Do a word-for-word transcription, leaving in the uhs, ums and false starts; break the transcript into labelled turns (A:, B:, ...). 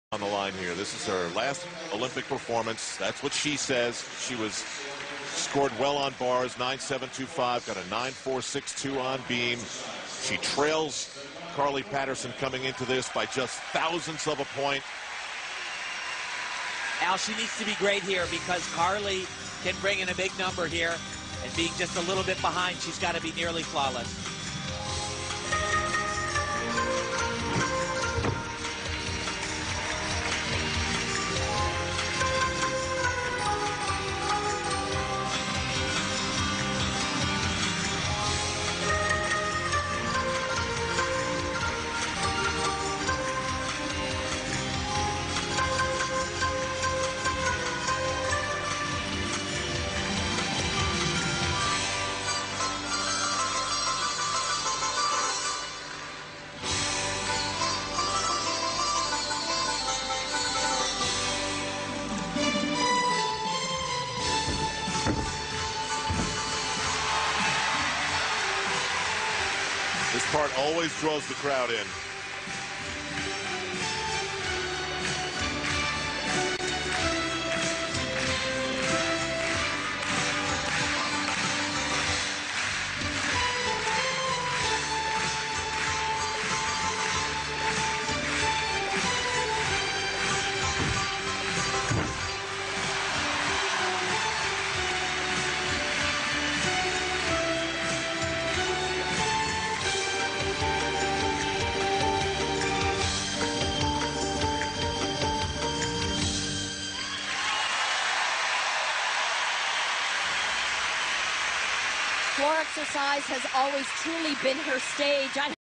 A: On the line here. This is her last Olympic performance. That's what she says. She was scored well on bars, nine seven two five, got a nine four six two on beam. She trails Carly Patterson coming into this by just thousandths of a point.
B: Al, she needs to be great here because Carly can bring in a big number here, and being just a little bit behind, she's got to be nearly flawless.
A: This part always draws the crowd in.
C: Floor exercise has always truly been her stage. I